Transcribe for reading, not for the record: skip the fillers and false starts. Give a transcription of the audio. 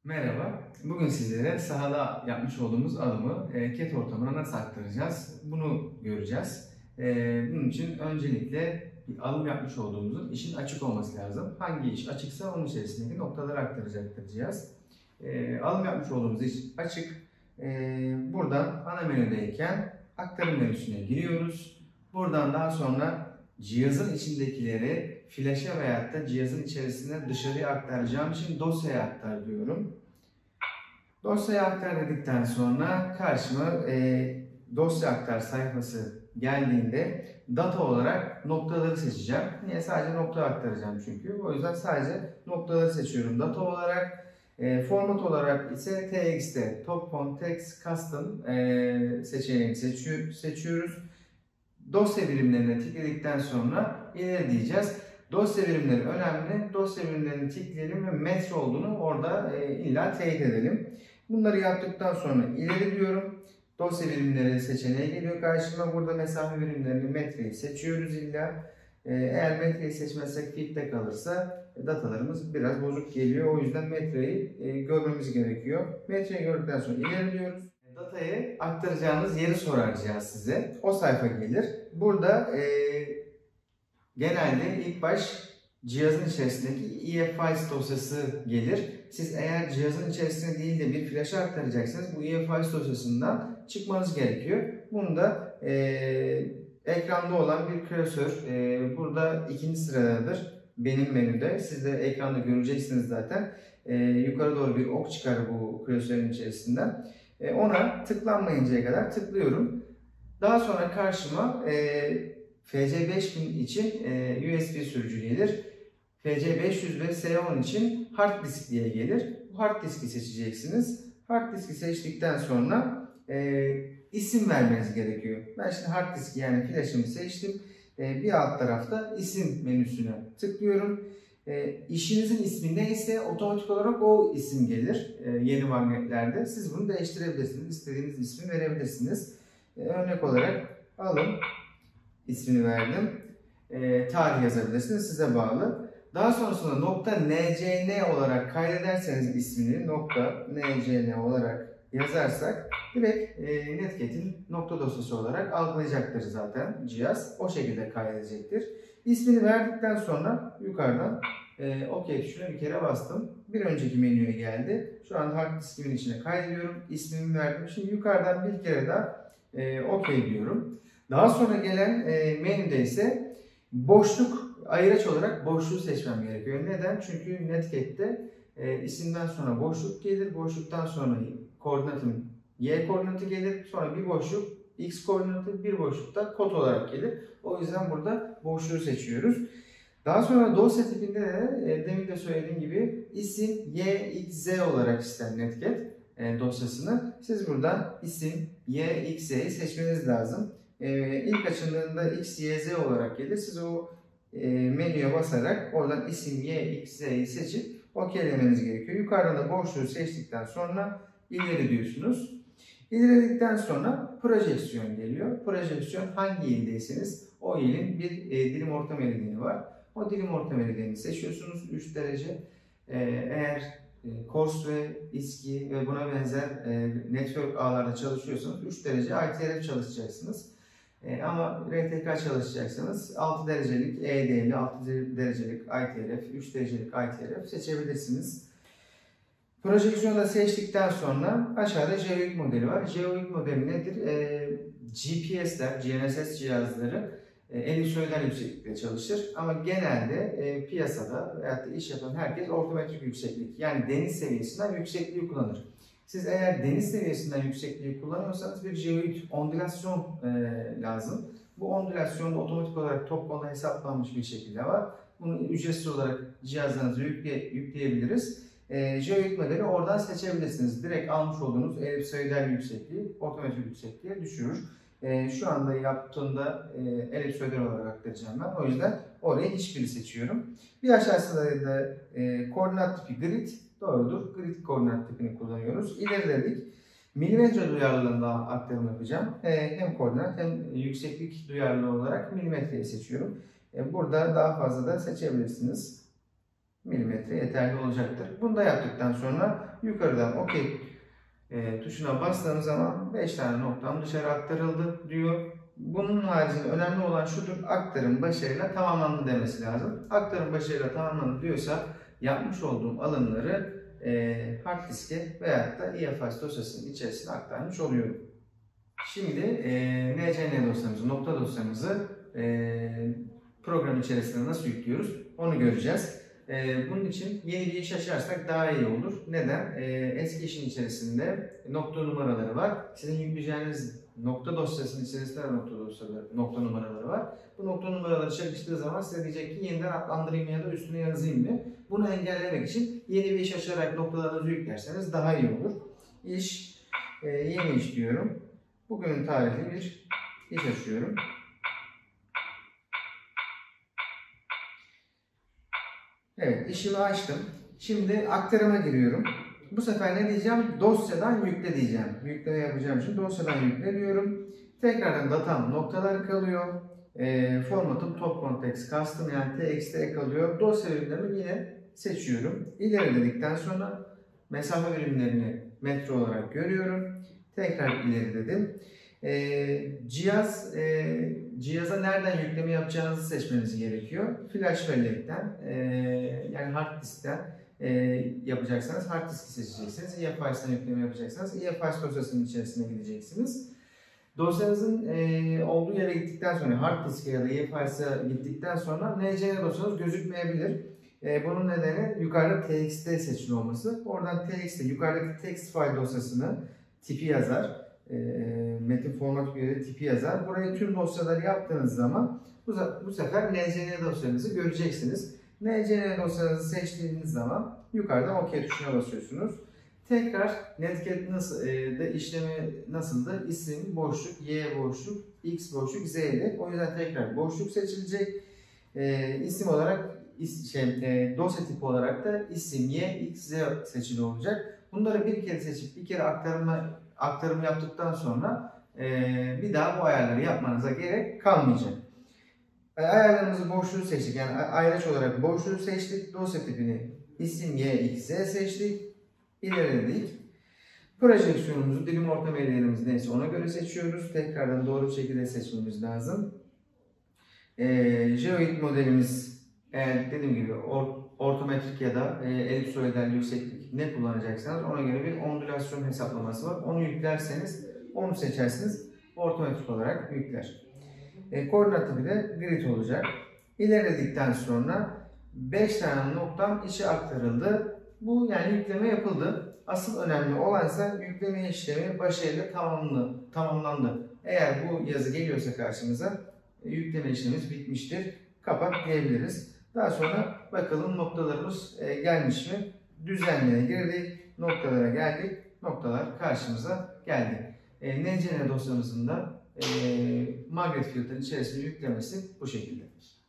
Merhaba, bugün sizlere sahada yapmış olduğumuz adımı CAD ortamına nasıl aktaracağız? Bunu göreceğiz. Bunun için öncelikle bir alım yapmış olduğumuzun işin açık olması lazım. Hangi iş açıksa onun içerisindeki noktaları aktaracaktır cihaz. Alım yapmış olduğumuz iş açık. Buradan ana menüdeyken aktarım menüsüne giriyoruz. Buradan daha sonra cihazın içindekileri flaşa veyahut da cihazın içerisinde dışarıya aktaracağım için dosyaya aktar diyorum. Dosyaya aktar dedikten sonra karşıma dosya aktar sayfası geldiğinde data olarak noktaları seçeceğim. Niye? Sadece nokta aktaracağım çünkü. O yüzden sadece noktaları seçiyorum data olarak. Format olarak ise TXT, Top Font Text Custom seçeneğini seçiyoruz. Dosya birimlerine tıkladıktan sonra ileri diyeceğiz. Dosya birimleri önemli. Dosya birimlerini tıklayalım ve metre olduğunu orada illa teyit edelim. Bunları yaptıktan sonra ileri diyorum. Dosya birimleri seçeneği geliyor karşıma. Burada mesafe birimlerini, metreyi seçiyoruz illa. Eğer metreyi seçmezsek fit'te kalırsa datalarımız biraz bozuk geliyor. O yüzden metreyi görmemiz gerekiyor. Metreyi gördükten sonra ileri diyoruz. Datayı aktaracağınız yeri soracağız size. O sayfa gelir. Burada genelde ilk baş cihazın içerisindeki EF-Files dosyası gelir. Siz eğer cihazın içerisinde değil de bir flaşa aktaracaksınız, bu EF-Files dosyasından çıkmanız gerekiyor. Bunu da ekranda olan bir klasör burada ikinci sıradadır. Benim menüde. Siz de ekranda göreceksiniz zaten. Yukarı doğru bir ok çıkar bu klasörün içerisinden. Ona tıklanmayıncaya kadar tıklıyorum. Daha sonra karşıma FC5000 için USB sürücü gelir. FC500 ve S10 için hard disk diye gelir. Bu hard diski seçeceksiniz. Hard diski seçtikten sonra isim vermeniz gerekiyor. Ben şimdi hard diski yani flash'ımı seçtim. Bir alt tarafta isim menüsüne tıklıyorum. İşinizin ismi neyse otomatik olarak o isim gelir yeni magnetlerde. Siz bunu değiştirebilirsiniz. İstediğiniz ismi verebilirsiniz. Örnek olarak alın ismini verdim. Tarih yazabilirsiniz. Size bağlı. Daha sonrasında .ncn olarak kaydederseniz ismini .ncn olarak yazarsak direkt Netcat'in nokta dosyası olarak algılayacaktır zaten cihaz. O şekilde kaydedecektir. İsmini verdikten sonra yukarıdan OK tuşuna bir kere bastım. Bir önceki menüye geldi. Şu an hard diskimin içine kaydediyorum. İsmimi verdim. Şimdi yukarıdan bir kere daha OK diyorum. Daha sonra gelen menüde ise boşluk ayıraç olarak boşluğu seçmem gerekiyor. Neden? Çünkü Netcat'te isimden sonra boşluk gelir. Boşluktan sonra koordinatım Y koordinatı gelir. Sonra bir boşluk X koordinatı, bir boşlukta kod olarak gelir. O yüzden burada boşluğu seçiyoruz. Daha sonra dosya tipinde de demin de söylediğim gibi isim Y, X, Z olarak ister Netcat dosyasını. Siz buradan isim Y, X, Z'yi seçmeniz lazım. İlk açıldığında X, Y, Z olarak gelir. Siz o menüye basarak oradan isim Y, X, Z'yi seçip OK'lemeniz gerekiyor. Yukarıdan da boşluğu seçtikten sonra ileri diyorsunuz. İlerledikten sonra projeksiyon geliyor. Projeksiyon hangi ildeyseniz o ilin bir dilim orta meridyeni var. O dilim orta meridyeni seçiyorsunuz 3 derece. Eğer Kors ve İSKİ ve buna benzer network ağlarda çalışıyorsanız 3 derece ITRF çalışacaksınız. Ama RTK çalışacaksanız 6 derecelik ED'li, 6 derecelik ITRF, 3 derecelik ITRF seçebilirsiniz. Projeksiyonu da seçtikten sonra aşağıda GeoID modeli var. GeoID modeli nedir? GPS'ler, GNSS cihazları elipsoidal yükseklikte çalışır. Ama genelde piyasada veyahut da iş yapan herkes ortometrik yükseklik yani deniz seviyesinden yüksekliği kullanır. Siz eğer deniz seviyesinden yüksekliği kullanıyorsanız bir GeoID ondülasyon lazım. Bu ondülasyon otomatik olarak toplamda hesaplanmış bir şekilde var. Bunu ücretsiz olarak cihazlarınıza yükleyebiliriz. GeoID modeli oradan seçebilirsiniz. Direkt almış olduğunuz elipsoidal yüksekliği otometrik yüksekliğe düşürür. Şu anda yaptığımda elipsoidal olarak aktaracağım ben. O yüzden oraya hiçbiri seçiyorum. Bir aşağısında da koordinat tipi grid. Doğrudur. Grid koordinat tipini kullanıyoruz. İleriledik. Milimetre duyarlılığında aktarım yapacağım. Hem koordinat hem yükseklik duyarlılığı olarak milimetreyi seçiyorum. Burada daha fazla da seçebilirsiniz. Milimetre yeterli olacaktır. Bunu da yaptıktan sonra yukarıdan OK tuşuna bastığınız zaman 5 tane noktam dışarı aktarıldı diyor. Bunun haricinde önemli olan şudur: aktarım başarıyla tamamlandı demesi lazım. Aktarım başarıyla tamamlandı diyorsa yapmış olduğum alımları hard diske veyahut da EFI dosyasının içerisine aktarmış oluyorum. Şimdi NCN dosyamızı, nokta dosyamızı program içerisine nasıl yüklüyoruz onu göreceğiz. Bunun için yeni bir iş açarsak daha iyi olur. Neden? Eski işin içerisinde nokta numaraları var. Sizin yükleyeceğiniz nokta dosyasının içerisinde de nokta numaraları var. Bu nokta numaraları çalıştığı zaman size diyecek ki yeniden adlandırayım ya da üstüne yazayım mı? Bunu engellemek için yeni bir iş açarak noktalarınızı yüklerseniz daha iyi olur. İş, yeni iş diyorum. Bugünün tarihli bir iş açıyorum. Evet, işimi açtım. Şimdi aktarıma giriyorum. Bu sefer ne diyeceğim? Dosyadan yükle diyeceğim. Yükleme yapacağım için dosyadan yükle diyorum. Tekrardan datam noktalar kalıyor. Formatım top context custom, yani txt kalıyor. Dosya birimlerimi yine seçiyorum. İleri dedikten sonra mesafe birimlerini metre olarak görüyorum. Tekrar ileri dedim. Cihaza nereden yükleme yapacağınızı seçmeniz gerekiyor. Flash bellekten, yani hard diskten yapacaksanız hard diski seçeceksiniz. EFI'den yükleme yapacaksanız EFI dosyasının içerisine gideceksiniz. Dosyanızın olduğu yere gittikten sonra, hard diske ya da EFI'ye gittikten sonra NCN dosyanız gözükmeyebilir. Bunun nedeni yukarıda txt seçili olması. Oradan txt, yukarıdaki text file dosyasını tipi yazar. Metin format göre tipi yazar. Buraya tüm dosyaları yaptığınız zaman bu sefer NCN dosyanızı göreceksiniz. NCN dosyanızı seçtiğiniz zaman yukarıdan OK tuşuna basıyorsunuz. Tekrar Netcat işlemi nasıldı? İsim boşluk, Y boşluk, X boşluk, Z ile. O yüzden tekrar boşluk seçilecek. İsim olarak dosya tipi olarak da isim Y, X, Z seçili olacak. Bunları bir kere seçip bir kere aktarım yaptıktan sonra bir daha bu ayarları yapmanıza gerek kalmayacak. Ayarlarımızı boşluğu seçtik. Yani ayraç olarak boşluğu seçtik. Dosya tipini isim Y, X, Z seçtik. İlerledik. Projeksiyonumuzu, dilim orta değerimiz neyse ona göre seçiyoruz. Tekrardan doğru şekilde seçmemiz lazım. Geoid modelimiz, dediğim gibi ortometrik ya da elipsoidal yükseklik ne kullanacaksanız ona göre bir ondülasyon hesaplaması var. Onu yüklerseniz onu seçersiniz. Ortometrik olarak yükler. Koordinat tipi de grid olacak. İlerledikten sonra 5 tane noktam içe aktarıldı. Bu yani yükleme yapıldı. Asıl önemli olansa yükleme işlemi başarıyla tamamlandı. Eğer bu yazı geliyorsa karşımıza yükleme işlemimiz bitmiştir. Kapat diyebiliriz. Daha sonra bakalım noktalarımız gelmiş mi? Düzenlere girdik. Noktalara geldik. Noktalar karşımıza geldi. NCN dosyamızın da magnet filtrenin içerisine yüklemesi bu şekilde.